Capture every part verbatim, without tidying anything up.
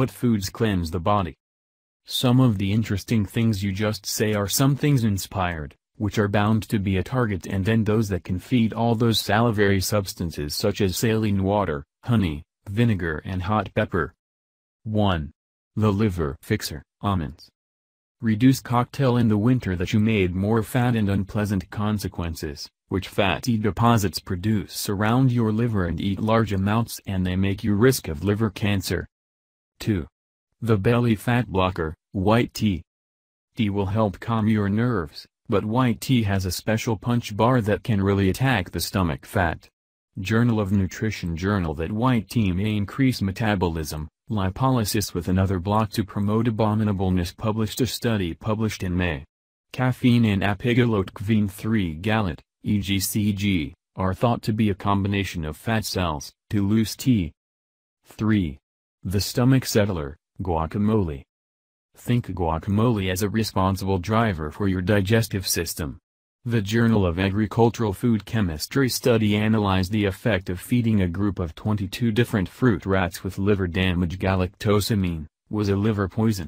What foods cleanse the body? Some of the interesting things you just say are some things inspired, which are bound to be a target, and then those that can feed all those salivary substances such as saline water, honey, vinegar and hot pepper. one. The liver fixer, almonds. Reduce cocktail in the winter that you made more fat and unpleasant consequences, which fatty deposits produce around your liver, and eat large amounts and they make you risk of liver cancer. two. The belly fat blocker, white tea. Tea will help calm your nerves, but white tea has a special punch bar that can really attack the stomach fat. Journal of Nutrition journal that white tea may increase metabolism, lipolysis with another block to promote abominableness. Published a study published in May. Caffeine and Apigolotecveen three gallet, E G C G, are thought to be a combination of fat cells, to loose tea. three. The stomach settler, guacamole. Think guacamole as a responsible driver for your digestive system. The Journal of Agricultural Food Chemistry study analyzed the effect of feeding a group of twenty-two different fruit rats with liver damage. Galactosamine was a liver poison.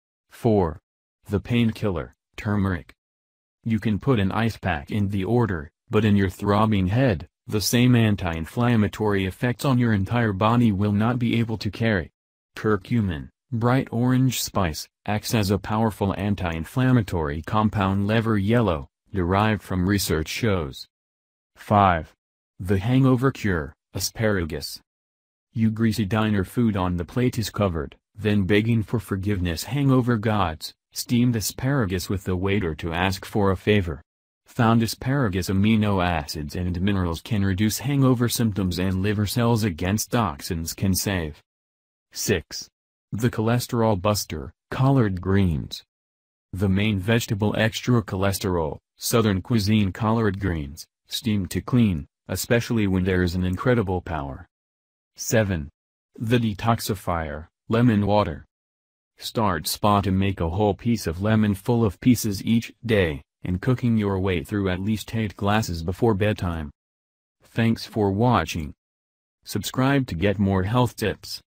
four. The painkiller, turmeric. You can put an ice pack in the order, but in your throbbing head, the same anti-inflammatory effects on your entire body will not be able to carry. Curcumin, bright orange spice, acts as a powerful anti-inflammatory compound. Lever yellow, derived from research shows. five. The hangover cure, asparagus. You greasy diner food on the plate is covered, then begging for forgiveness. Hangover gods, steamed asparagus with the waiter to ask for a favor. Found asparagus amino acids and minerals can reduce hangover symptoms, and liver cells against toxins can save. six. The cholesterol buster, collard greens. The main vegetable extra cholesterol, Southern cuisine. Collard greens, steamed to clean, especially when there is an incredible power. seven. The detoxifier, lemon water. Start spot to make a whole piece of lemon full of pieces each day, and cooking your way through at least eight glasses before bedtime. Thanks for watching. Subscribe to get more health tips.